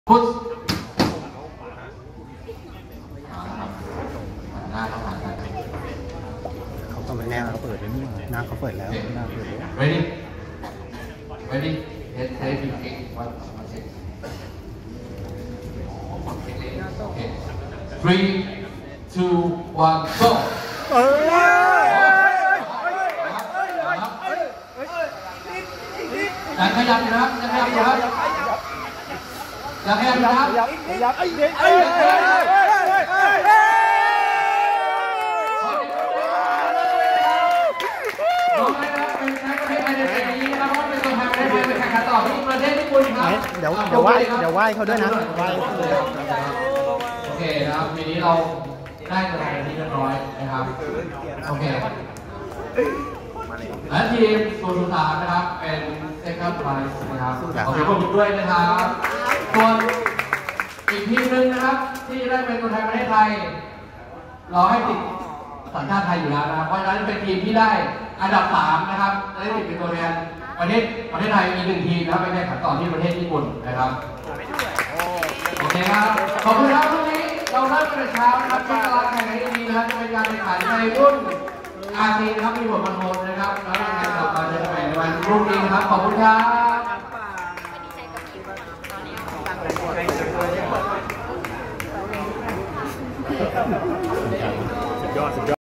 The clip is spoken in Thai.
พุทธเขาก็มาแน่เขาเปิดแล้วนี่หน้าเขาเปิดแล้วหน้าเปิดแล้ว ready ready head head big kick one check okay 3 2 1 go ยังขยับอยู่นะครับยังขยับอยู่ครับยังขยับอยู่นะครับน้องเลยนะครับเป็นนักประเทศไทยในปีนี้นะครับเพราะเป็นตัวแทนประเทศไทยไปแข่งขันต่อที่ประเทศญี่ปุ่นครับเดี๋ยวไหว้เขาด้วยนะไหว้โอเคนะครับปีนี้เราได้ตัวแทนที่เรียบร้อยนะครับโอเคและทีมสุดท้ายนะครับเป็นเซคันด์ไพรส์นะครับขอเสียงปรบมือด้วยนะครับส่วนอีกทีมหนึ่งนะครับที่ได้เป็นตัวแทนประเทศไทยเราให้ติดสัญชาติไทยอยู่แล้วนะครับเพราะฉะนั้นเป็นทีมที่ได้อันดับ3นะครับได้ติดเป็นตัวแทนประเทศไทยอีก1ทีมนะครับไปแข่งขันต่อที่ประเทศญี่ปุ่นนะครับโอเคครับขอบคุณครับพรุ่งนี้เราเริ่มกันแต่เช้านะครับที่ตลาดแข่งขันที่ดีนะครับจะเป็นการแข่งขันในรุ่นอาซีนะครับมีบทบรรทมนะครับแล้วยังไงกลับมาเจอกันใหม่ในวันพรุ่งนี้นะครับขอบคุณครับสุดยอด